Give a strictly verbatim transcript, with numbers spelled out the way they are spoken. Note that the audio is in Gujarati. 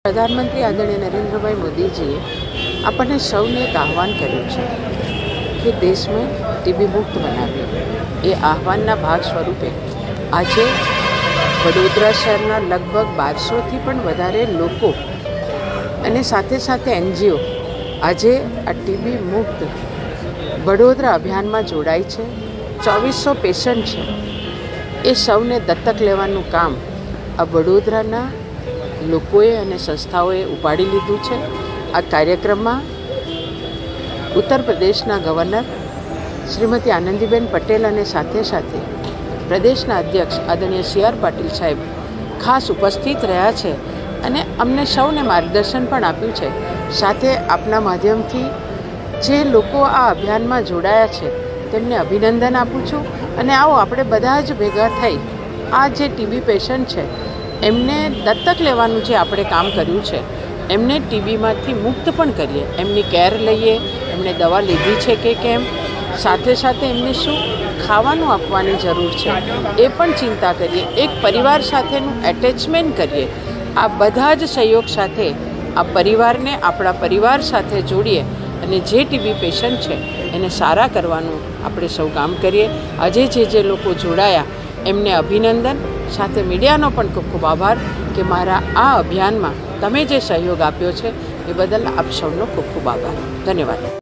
प्रधानमंत्री आदरणीय नरेंद्रभाई मोदीजीए આપણને સૌને એક આહવાન કર્યું છે કે દેશને ટીબી મુક્ત બનાવીએ। એ આહવાનના ભાગ સ્વરૂપે આજે વડોદરા શહેરના લગભગ બારસોથી પણ વધારે લોકો અને સાથે સાથે એનજીઓ આજે આ ટીબી મુક્ત વડોદરા અભિયાનમાં જોડાઈ છે। ચોવીસો પેશન્ટ છે, એ સૌને દત્તક લેવાનું કામ આ વડોદરાના લોકોએ અને સંસ્થાઓએ ઉપાડી લીધું છે। આ કાર્યક્રમમાં ઉત્તર પ્રદેશના ગવર્નર શ્રીમતી આનંદીબેન પટેલ અને સાથે સાથે પ્રદેશના અધ્યક્ષ આદરણીય સી આર પાટીલ સાહેબ ખાસ ઉપસ્થિત રહ્યા છે અને અમને સૌને માર્ગદર્શન પણ આપ્યું છે। સાથે આપના માધ્યમથી જે લોકો આ અભિયાનમાં જોડાયા છે તેમને અભિનંદન આપું છું અને આવો આપણે બધા જ ભેગા થઈ આ જે ટીબી પેશન્ટ છે એમને દત્તક લેવાનું જે આપણે કામ કર્યું છે એમને ટીબીમાંથી મુક્ત પણ કરીએ, એમની કેર લઈએ, એમને દવા લીધી છે કે કેમ, સાથે સાથે એમને શું ખાવાનું આપવાની જરૂર છે એ પણ ચિંતા કરીએ, એક પરિવાર સાથેનું એટેચમેન્ટ કરીએ। આ બધા જ સહયોગ સાથે આ પરિવારને આપણા પરિવાર સાથે જોડીએ અને જે ટીબી પેશન્ટ છે એને સારા કરવાનું આપણે સૌ કામ કરીએ। આજે જે જે લોકો જોડાયા એમને અભિનંદન, સાથે મીડિયાનો પણ ખૂબ ખૂબ આભાર કે મારા આ અભિયાનમાં તમે જે સહયોગ આપ્યો છે એ બદલ આપ સૌનો ખૂબ ખૂબ આભાર, ધન્યવાદ।